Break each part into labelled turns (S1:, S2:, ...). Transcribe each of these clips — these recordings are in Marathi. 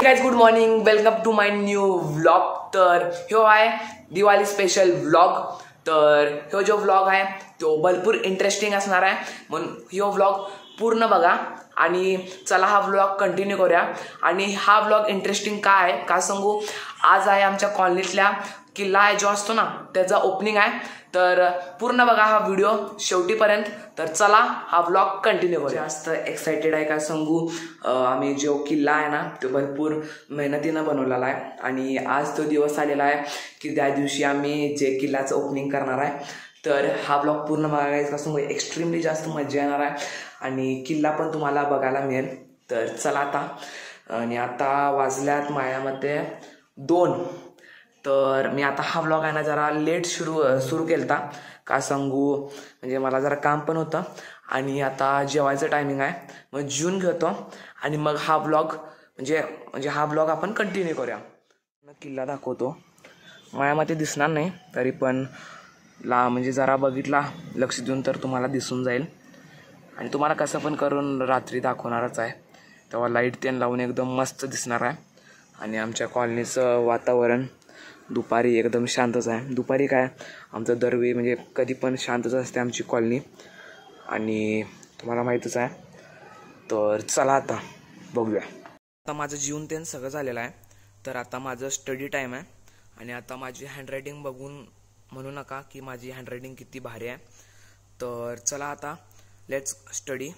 S1: Guys, good morning. Welcome to my new vlog. तर ह्यो आहे दिवाळी स्पेशल व्लॉग. तर ह्यो जो व्लॉग आहे तो भरपूर इंटरेस्टिंग असणार आहे, म्हणून ह्यो व्लॉग पूर्ण बघा आणि चला हा व्लॉग कंटिन्यू करूया. आणि हा व्लॉग इंटरेस्टिंग का आहे का सांगू, आज आहे आमच्या कॉलनीतल्या किल्ला आहे जो असतो ना त्याचा ओपनिंग आहे. तर पूर्ण बघा हा व्हिडिओ शेवटीपर्यंत. तर चला हा व्लॉग कंटिन्यू करूया. जास्त एक्साइटेड आहे का सांगू, आम्ही जो किल्ला आहे ना तो भरपूर मेहनतीनं बनवलेला आहे आणि आज तो दिवस आलेला आहे की त्या दिवशी आम्ही जे किल्ल्याचं ओपनिंग करणार आहे. तर हा व्लॉग पूर्ण बघायचा का सांगू, एक्स्ट्रीमली जास्त मजा येणार आहे आणि किल्ला पण तुम्हाला बघायला मिळेल. तर चला आता वाजल्यात माझ्यामध्ये 2. तर मी आता हा व्लॉग आहे ना जरा लेट सुरू केलता का सांगू, म्हणजे मला जरा काम पण होतं आणि आता जेवायचं टायमिंग आहे, मग जेवून घेतो आणि मग हा व्लॉग म्हणजे हा व्लॉग आपण कंटिन्यू करूया. किल्ला दाखवतो, माझ्यामध्ये दिसणार नाही तरी पण म्हणजे जरा बघितला लक्ष देऊन तर तुम्हाला दिसून जाईल आणि तुम्हाला कसं पण करून रात्री दाखवणारच आहे. तेव्हा लाईट तेन लावून एकदम मस्त दिसणार आहे. आणि आमच्या कॉलनीचं वातावरण दुपारी एकदम शांतच आहे. दुपारी काय आमचं दरवेळी म्हणजे कधी पण शांतच असते आमची कॉलनी आणि तुम्हाला माहीतच आहे. तर चला आता बघूया. आता माझं जीवन तेन सगळं झालेलं आहे. तर आता माझं स्टडी टाईम आहे आणि आता माझी हँडरायटिंग बघून म्हणू नका की माझी हँडरायटिंग किती भारी आहे. तर चला आता लेट्स स्टडी.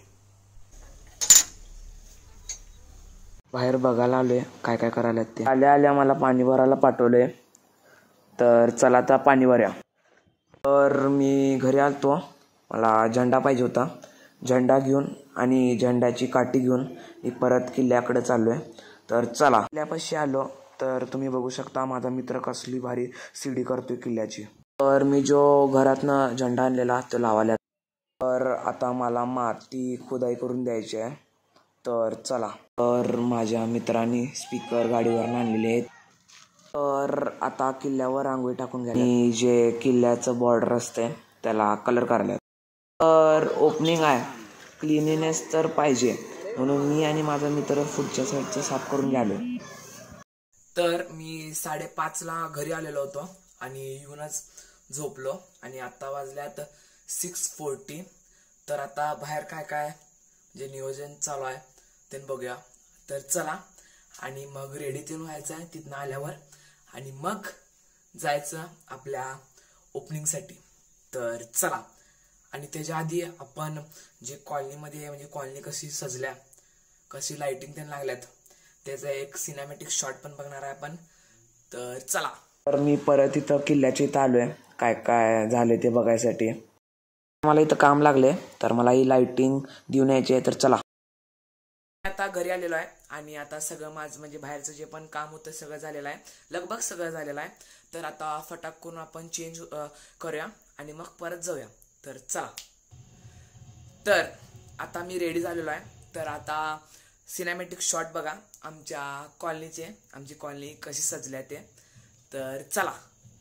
S1: बाहेर बघायला आलोय काय काय करायला ते. आल्या मला पाणी भरायला पाठवलंय. तर चला आता पाणी भरूया. तर मी घरी आलतो, मला झेंडा पाहिजे होता. झेंडा घेऊन आणि झेंड्याची काठी घेऊन मी परत किल्ल्याकडे चाललो आहे. तर चला किल्ल्यापाशी आलो तर तुम्ही बघू शकता माझा मित्र कसली भारी सीडी करतोय किल्ल्याची. तर मी जो घरातनं झेंडा आणलेला तो लावायला. तर आता मला माती खुदाई करून द्यायची आहे. तर चला. तर माझ्या मित्रांनी स्पीकर गाडीवर आणलेले आहेत. तर आता किल्ल्यावर रांगोळी टाकून घ्या आणि जे किल्ल्याचं बॉर्डर असते त्याला कलर करायला. तर ओपनिंग आहे, क्लिनिनेस तर पाहिजे म्हणून मी आणि माझा मित्र पुढच्या साईडचं साफ करून घ्यालो. तर मी 5:30ला घरी आलेलो होतो आणि येऊनच झोपलो आणि आता वाजल्यात 6:40. तर आता बाहेर काय काय जे नियोजन चालू आहे ते बघूया. तर चला आणि मग रेडी ते व्हायचं आहे तिथनं आल्यावर आणि मग जायचं आपल्या ओपनिंगसाठी. तर चला. आणि त्याच्या आधी आपण जे कॉलनीमध्ये म्हणजे कॉलनी कशी सजल्या, कशी लाइटिंग त्यांना लागल्यात त्याचा एक सिनेमॅटिक शॉट पण बघणार आहे आपण. तर चला. तर मी परत इथं किल्ल्याच्या इथं आलोय काय काय झाले ते बघायसाठी. मला इथं काम लागले तर मला ही लाइटिंग देऊन यायची आहे. तर चला. आता घरी आलेलो आहे आणि आता सगळं माझं म्हणजे बाहेरचं जे पण काम होतं सगळं झालेलं आहे, लगभग सगळं झालेलं आहे. तर आता फटाक करून आपण चेंज करूया आणि मग परत जाऊया. तर चला. तर आता मी रेडी झालेलो आहे. तर आता सिनेमॅटिक शॉट बघा आमच्या कॉलनीचे, आमची कॉलनी कशी सजल्या ते. तर चला.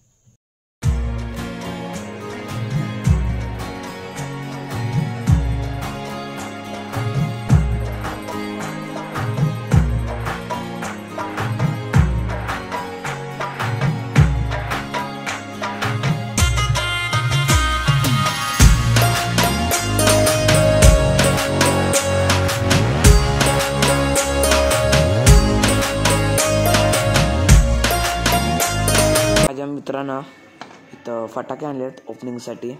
S1: मित्रांनो इथं फटाके आणलेत ओपनिंगसाठी.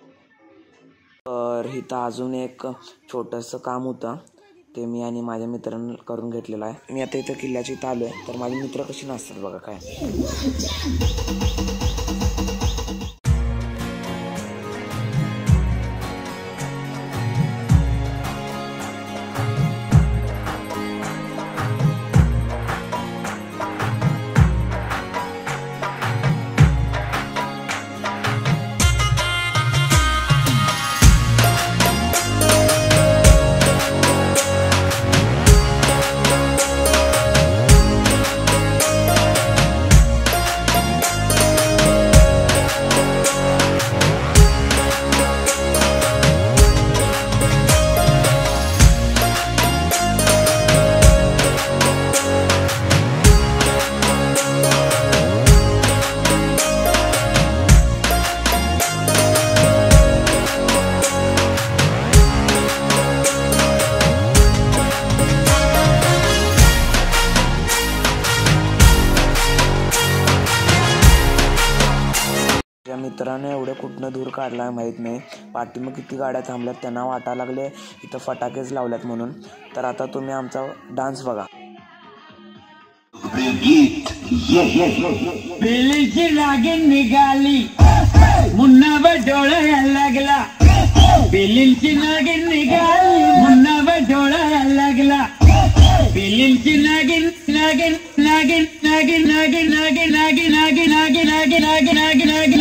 S1: तर इथं अजून एक छोटंसं काम होतं ते मी आणि माझ्या मित्रांनी करून घेतलेलं आहे. मी आता इथं किल्ल्याच्या इथं आलो आहे. तर माझे मित्र कशी नाचतात बघा काय. त्या मित्राने एवढं कुठनं दूर काढला माहीत नाही. पाठीमाग किती गाड्या थांबल्यात, त्यांना वाटायला लागले इथं फटाकेच लावल्यात म्हणून. तर आता तुम्ही आमचा डान्स बघा.
S2: बेलीची नागिन निघाली, मुन्नावर डोळा लागला. बेलीची नागिन निघाली, मुन्नावर डोळा लागला. बेलीची नागिन नागिन नागिन नागिन नागिन नागिन नागिन नागिन नागिन नागिन नागिन नागिन नागिन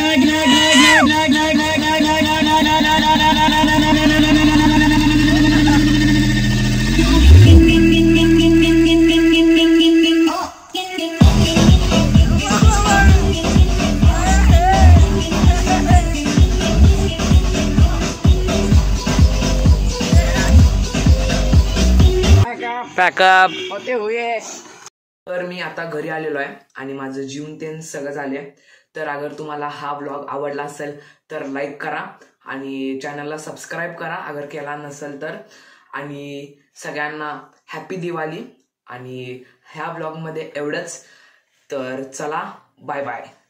S1: पॅकअप
S2: होते हुए.
S1: तर मी आता घरी आलेलो आहे आणि माझं जीवन ते सगळं झाले. तर अगर तुम्हाला हा ब्लॉग आवडला असेल तर लाईक करा आणि चॅनलला सबस्क्राईब करा अगर केला नसेल तर. आणि सगळ्यांना हॅपी दिवाळी. आणि ह्या ब्लॉगमध्ये एवढंच. तर चला, बाय बाय.